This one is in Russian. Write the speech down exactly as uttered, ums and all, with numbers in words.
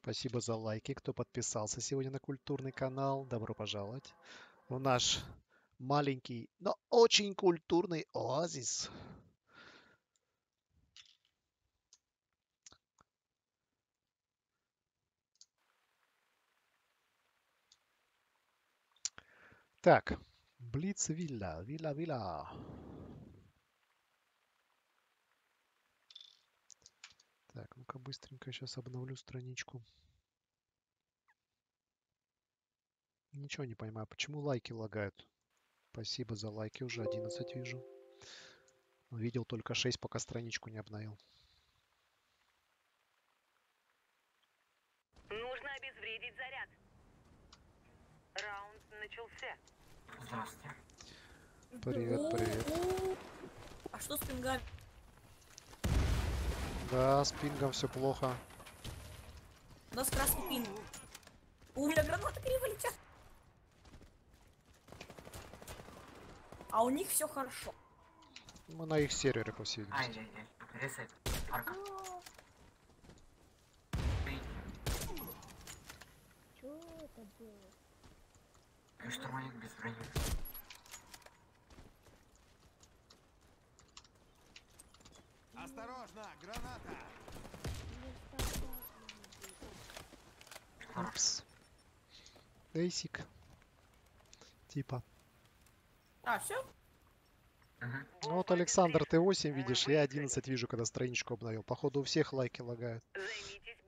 Спасибо за лайки, кто подписался сегодня на культурный канал. Добро пожаловать в наш маленький, но очень культурный оазис. Так, Блиц Вилла, Вилла, Вилла. Так, ну-ка быстренько сейчас обновлю страничку. Ничего не понимаю, почему лайки лагают. Спасибо за лайки, уже одиннадцать вижу. Видел только шесть, пока страничку не обновил. Нужно обезвредить заряд. Раунд начался. Здравствуйте. Привет, привет. А что с пингами? Да, с пингом все плохо. У нас красный пинг. У меня гранаты криво летят. А у них все хорошо. Мы на их сервере, по всей видимости. Ай-яй-яй. Ресет. Арка. Что это было? И штурмовик без брони. Осторожно, граната! Упс. Бейсик. Типа. А, все? Угу. Ну вот, Александр, ты восемь видишь, я одиннадцать вижу, когда страничку обновил. Походу у всех лайки лагают. Займитесь